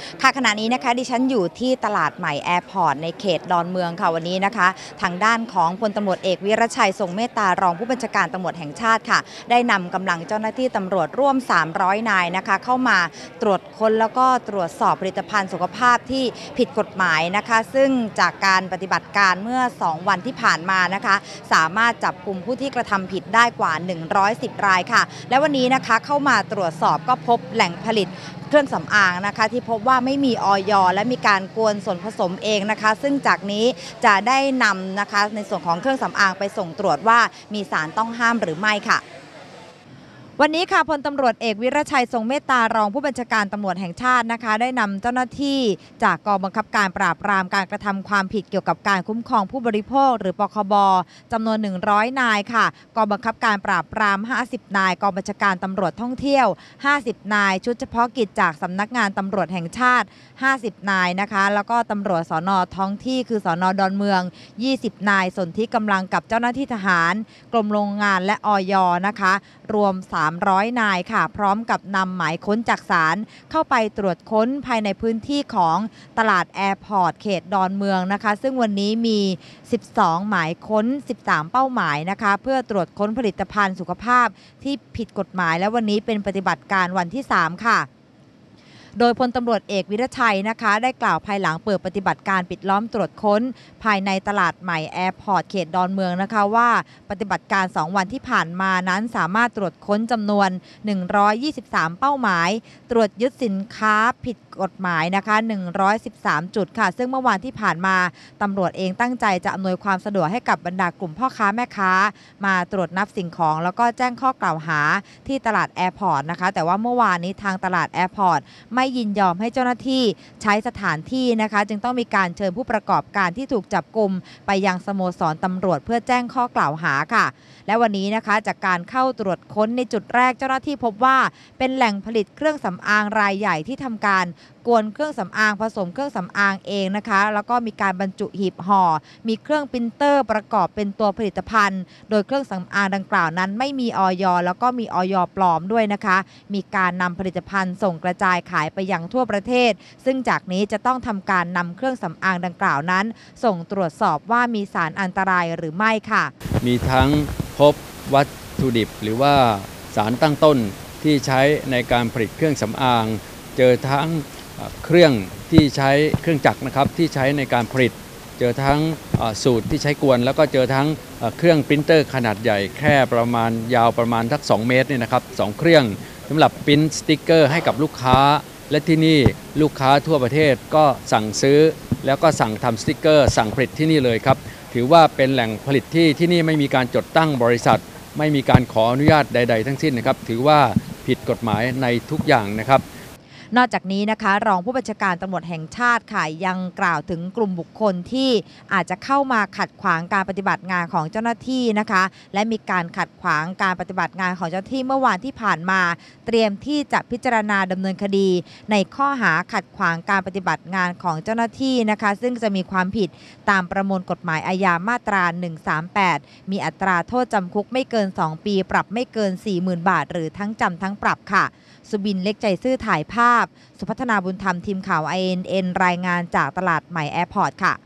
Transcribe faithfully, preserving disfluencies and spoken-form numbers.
ค่ะขณะนี้นะคะดิฉันอยู่ที่ตลาดใหม่แอร์พอร์ตในเขตดอนเมืองค่ะวันนี้นะคะทางด้านของพลตำรวจเอกวิรชัยทรงเมตตารองผู้บัญชาการตำรวจแห่งชาติค่ะได้นำกำลังเจ้าหน้าที่ตำรวจร่วมสามร้อยนายนะคะเข้ามาตรวจค้นแล้วก็ตรวจสอบผลิตภัณฑ์สุขภาพที่ผิดกฎหมายนะคะซึ่งจากการปฏิบัติการเมื่อสองวันที่ผ่านมานะคะสามารถจับกลุ่มผู้ที่กระทำผิดได้กว่าหนึ่งร้อยสิบรายค่ะและวันนี้นะคะเข้ามาตรวจสอบก็พบแหล่งผลิตเครื่องสำอางนะคะที่พบว่าไม่มีอย.และมีการกวนส่วนผสมเองนะคะซึ่งจากนี้จะได้นำนะคะในส่วนของเครื่องสำอางไปส่งตรวจว่ามีสารต้องห้ามหรือไม่ค่ะวันนี้ค่ะพลตำรวจเอกวิรชัยทรงเมตตารองผู้บัญชาการตำรวจแห่งชาตินะคะได้นำเจ้าหน้าที่จากกองบังคับการปราบปรามการกระทำความผิดเกี่ยวกับการคุ้มครองผู้บริโภคหรือปคบจำนวนหนึ่งร้อยนายค่ะกองบังคับการปราบปรามห้าสิบนายกองบัญชาการตำรวจท่องเที่ยวห้าสิบนายชุดเฉพาะกิจจากสำนักงานตำรวจแห่งชาติห้าสิบนายนะคะแล้วก็ตำรวจสน.ท้องที่คือสน.ดอนเมืองยี่สิบนายสนธิกำลังกับเจ้าหน้าที่ทหารกรมโรงงานและอย.นะคะรวมสามร้อยนายค่ะพร้อมกับนำหมายค้นจากศาลเข้าไปตรวจค้นภายในพื้นที่ของตลาดแอร์พอร์ตเขตดอนเมืองนะคะซึ่งวันนี้มีสิบสองหมายค้นสิบสามเป้าหมายนะคะเพื่อตรวจค้นผลิตภัณฑ์สุขภาพที่ผิดกฎหมายและวันนี้เป็นปฏิบัติการวันที่สามค่ะโดยพลตำรวจเอกวิรชัยนะคะได้กล่าวภายหลังเปิดปฏิบัติการปิดล้อมตรวจค้นภายในตลาดใหม่แอร์พอร์ตเขตดอนเมืองนะคะว่าปฏิบัติการสองวันที่ผ่านมานั้นสามารถตรวจค้นจำนวนหนึ่งร้อยยี่สิบสามเป้าหมายตรวจยึดสินค้าผิดกฎหมายนะคะหนึ่งร้อยสิบสามจุดค่ะซึ่งเมื่อวานที่ผ่านมาตำรวจเองตั้งใจจะอำนวยความสะดวกให้กับบรรดากลุ่มพ่อค้าแม่ค้ามาตรวจนับสิ่งของแล้วก็แจ้งข้อกล่าวหาที่ตลาดแอร์พอร์ตนะคะแต่ว่าเมื่อวานนี้ทางตลาดแอร์พอร์ตไม่ยินยอมให้เจ้าหน้าที่ใช้สถานที่นะคะจึงต้องมีการเชิญผู้ประกอบการที่ถูกจับกุมไปยังสโมสรตำรวจเพื่อแจ้งข้อกล่าวหาค่ะและวันนี้นะคะจากการเข้าตรวจค้นในจุดแรกเจ้าหน้าที่พบว่าเป็นแหล่งผลิตเครื่องสำอางรายใหญ่ที่ทำการกวนเครื่องสำอางผสมเครื่องสำอางเองนะคะแล้วก็มีการบรรจุหีบห่อมีเครื่องปรินเตอร์ประกอบเป็นตัวผลิตภัณฑ์โดยเครื่องสำอางดังกล่าวนั้นไม่มีอย.แล้วก็มีอย.ปลอมด้วยนะคะมีการนำผลิตภัณฑ์ส่งกระจายขายไปยังทั่วประเทศซึ่งจากนี้จะต้องทำการนำเครื่องสำอางดังกล่าวนั้นส่งตรวจสอบว่ามีสารอันตรายหรือไม่ค่ะมีทั้งพบวัตถุดิบหรือว่าสารตั้งต้นที่ใช้ในการผลิตเครื่องสำอางเจอทั้งเครื่องที่ใช้เครื่องจักรนะครับที่ใช้ในการผลิตเจอทั้งสูตรที่ใช้กวนแล้วก็เจอทั้งเครื่องปรินเตอร์ขนาดใหญ่แค่ประมาณยาวประมาณสักสองเมตรเนี่ยนะครับสองเครื่องสำหรับปริ้นสติ๊กเกอร์ให้กับลูกค้าและที่นี่ลูกค้าทั่วประเทศก็สั่งซื้อแล้วก็สั่งทำสติ๊กเกอร์สั่งผลิตที่นี่เลยครับถือว่าเป็นแหล่งผลิตที่ที่นี่ไม่มีการจดตั้งบริษัทไม่มีการขออนุญาตใดๆทั้งสิ้นนะครับถือว่าผิดกฎหมายในทุกอย่างนะครับนอกจากนี้นะคะรองผู้บัญชาการตำรวจแห่งชาติค่ะยังกล่าวถึงกลุ่มบุคคลที่อาจจะเข้ามาขัดขวางการปฏิบัติงานของเจ้าหน้าที่นะคะและมีการขัดขวางการปฏิบัติงานของเจ้าหน้าที่เมื่อวานที่ผ่านมาเตรียมที่จะพิจารณาดำเนินคดีในข้อหาขัดขวางการปฏิบัติงานของเจ้าหน้าที่นะคะซึ่งจะมีความผิดตามประมวลกฎหมายอาญามาตราหนึ่งสามแปดมีอัตราโทษจำคุกไม่เกินสองปีปรับไม่เกิน สี่หมื่น บาทหรือทั้งจำทั้งปรับค่ะสุบินเล็กใจซื่อถ่ายภาพสุพัฒนาบุญธรรมทีมข่าว ไอ เอ็น เอ็น รายงานจากตลาดใหม่แอร์พอร์ตค่ะ